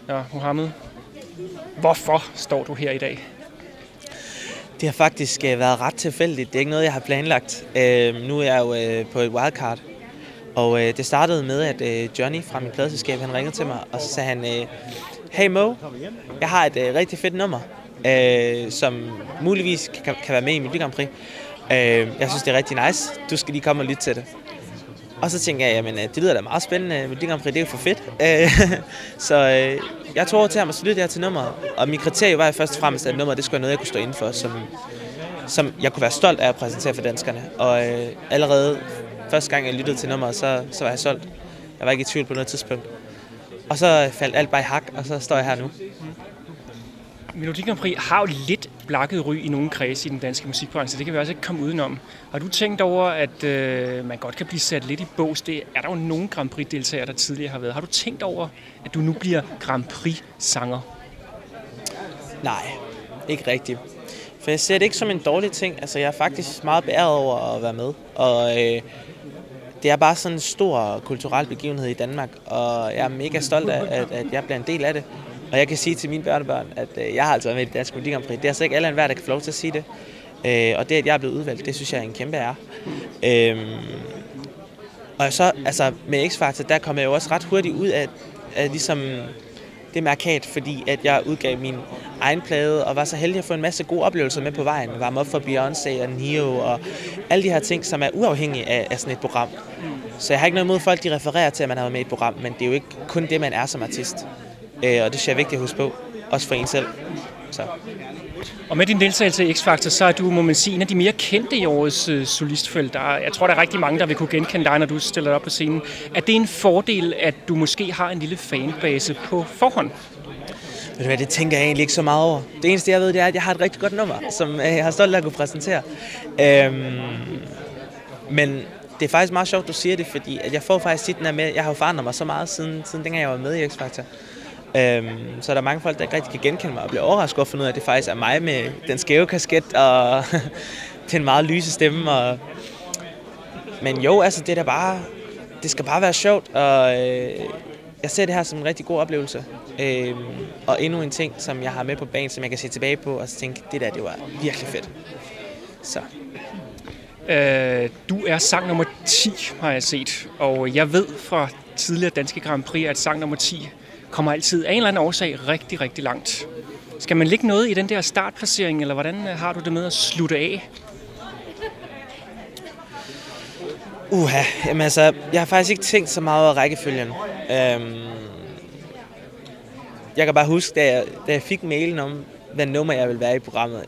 Ja, Mohammed. Hvorfor står du her i dag? Det har faktisk været ret tilfældigt. Det er ikke noget, jeg har planlagt. Nu er jeg jo på et wildcard. Og det startede med, at Johnny fra min pladeselskab, han ringede til mig, og så sagde han, hey Mo, jeg har et rigtig fedt nummer, som muligvis kan være med i Melodi Grand Prix. Jeg synes, det er rigtig nice. Du skal lige komme og lytte til det. Og så tænkte jeg, jamen det lyder da meget spændende. Melodi Grand Prix, det er jo for fedt. Så jeg tog over til ham og så lyttede jeg til nummeret. Og mit kriterie var først og fremmest, at nummeret det skulle være noget, jeg kunne stå inden for, som jeg kunne være stolt af at præsentere for danskerne. Og allerede første gang, jeg lyttede til nummeret, så var jeg solgt. Jeg var ikke i tvivl på noget tidspunkt. Og så faldt alt bare i hak, og så står jeg her nu. Melodi Grand Prix har jo lidt blakket ry i nogle kredse i den danske musikbranche, det kan vi også ikke komme udenom. Har du tænkt over, at man godt kan blive sat lidt i bås? Det er der jo nogle Grand Prix-deltagere, der tidligere har været. Har du tænkt over, at du nu bliver Grand Prix-sanger? Nej, ikke rigtigt. For jeg ser det ikke som en dårlig ting. Altså, jeg er faktisk meget beæret over at være med. Og det er bare sådan en stor kulturel begivenhed i Danmark, og jeg er mega stolt af, at jeg bliver en del af det. Og jeg kan sige til mine børnebørn, at jeg har altså været med i det danske Melodi Grand Prix. Det er altså ikke alle og enhver, der kan få lov til at sige det. Og det, at jeg er blevet udvalgt, det synes jeg er en kæmpe ære. Og så, altså med X-Factor, der kom jeg jo også ret hurtigt ud af ligesom det markat, fordi at jeg udgav min egen plade, og var så heldig at få en masse gode oplevelser med på vejen. Jeg varme op for Beyoncé og Neo, og alle de her ting, som er uafhængige af sådan et program. Så jeg har ikke noget imod folk, de refererer til, at man har været med i et program, men det er jo ikke kun det, man er som artist. Og det synes jeg er vigtigt at huske på, også for en selv. Så. Og med din deltagelse i X-Factor, så er du, må man sige, en af de mere kendte i årets solistfelt. Jeg tror, der er rigtig mange, der vil kunne genkende dig, når du stiller dig op på scenen. Er det en fordel, at du måske har en lille fanbase på forhånd? Ved du hvad, det tænker jeg egentlig ikke så meget over. Det eneste, jeg ved, det er, at jeg har et rigtig godt nummer, som jeg har stolt af at kunne præsentere. Men det er faktisk meget sjovt, du siger det, fordi at jeg får faktisk tit den her med, jeg har jo forandret mig så meget, siden dengang jeg var med i X-Factor. Så er der mange folk, der ikke rigtig kan genkende mig og bliver overrasket over at finde ud af, at det faktisk er mig med den skæve kasket og den meget lyse stemme. Men jo, altså det skal bare være sjovt, og jeg ser det her som en rigtig god oplevelse. Og endnu en ting, som jeg har med på banen, som jeg kan se tilbage på og så tænke, det var virkelig fedt. Så. Du er sang nummer 10, har jeg set, og jeg ved fra tidligere danske Grand Prix, at sang nummer 10 kommer altid af en eller anden årsag rigtig, rigtig langt. Skal man lægge noget i den der startplacering, eller hvordan har du det med at slutte af? Jamen altså, jeg har faktisk ikke tænkt så meget over rækkefølgen. Jeg kan bare huske, da jeg fik mailen om, hvad nummer jeg ville være i programmet.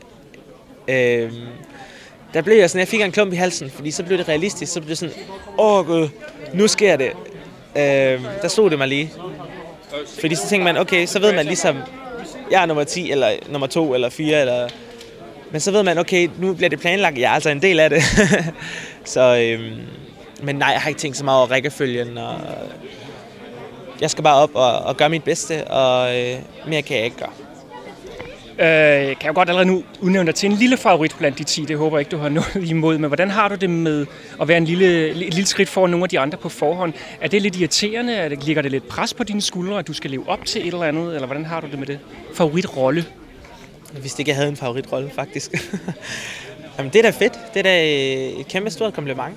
Der blev jeg sådan, jeg fik en klump i halsen, fordi så blev det realistisk. Så blev det sådan, gud, nu sker det. Der stod det mig lige. Fordi så tænker man, okay, så ved man ligesom, jeg er nummer 10, eller nummer 2, eller 4, eller... Men så ved man, okay, nu bliver det planlagt, jeg er altså en del af det. Så, men nej, jeg har ikke tænkt så meget over rækkefølgen, og jeg skal bare op og gøre mit bedste, og mere kan jeg ikke gøre. Jeg kan jo godt allerede nu udnævne dig til en lille favorit blandt de 10, det håber jeg ikke, du har noget imod. Men hvordan har du det med at være et lille skridt foran nogle af de andre på forhånd? Er det lidt irriterende? Ligger det lidt pres på dine skuldre, at du skal leve op til et eller andet? Eller hvordan har du det med det? Favoritrolle? Jeg vidste ikke, jeg havde en favoritrolle, faktisk. Jamen, det er da fedt. Det er da et kæmpe stort kompliment.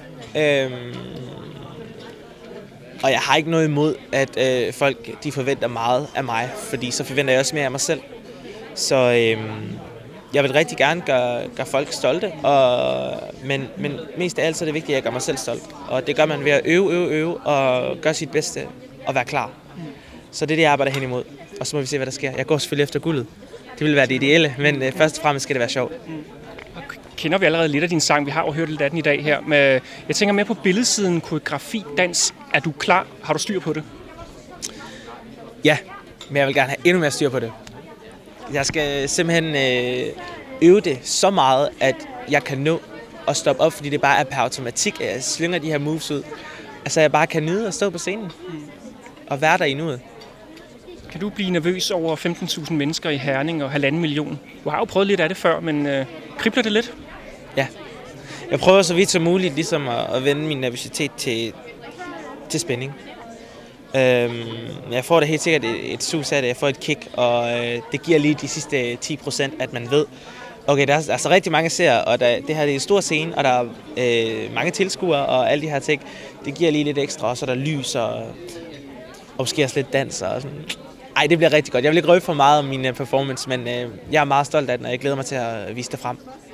Og jeg har ikke noget imod, at folk de forventer meget af mig, fordi så forventer jeg også mere af mig selv. Så jeg vil rigtig gerne gøre folk stolte, men mest af alt så er det vigtigt, at jeg gør mig selv stolt. Og det gør man ved at øve og gøre sit bedste og være klar. Så det er det, jeg arbejder hen imod. Og så må vi se, hvad der sker. Jeg går selvfølgelig efter guldet. Det vil være det ideelle, men først og fremmest skal det være sjovt. Kender vi allerede lidt af din sang? Vi har jo hørt lidt af den i dag her. Men jeg tænker mere på billedsiden, koreografi, dans. Er du klar? Har du styr på det? Ja, men jeg vil gerne have endnu mere styr på det. Jeg skal simpelthen øve det så meget, at jeg kan nå at stoppe op, fordi det bare er per automatik, at jeg slynger de her moves ud. Altså jeg bare kan nyde at stå på scenen og være der i nuet. Kan du blive nervøs over 15.000 mennesker i Herning og 1,5 million? Du har jo prøvet lidt af det før, men kribler det lidt? Ja. Jeg prøver så vidt som muligt ligesom at vende min nervøsitet til spænding. Jeg får det helt sikkert et sus af det, jeg får et kick, og det giver lige de sidste 10%, at man ved, okay, der er altså rigtig mange seere, og det her det er en stor scene, og der er mange tilskuere, og alle de her ting, det giver lige lidt ekstra, og så er der lys, og måske også lidt dans, og sådan. Ej, det bliver rigtig godt. Jeg vil ikke røbe for meget om min performance, men jeg er meget stolt af den, og jeg glæder mig til at vise det frem.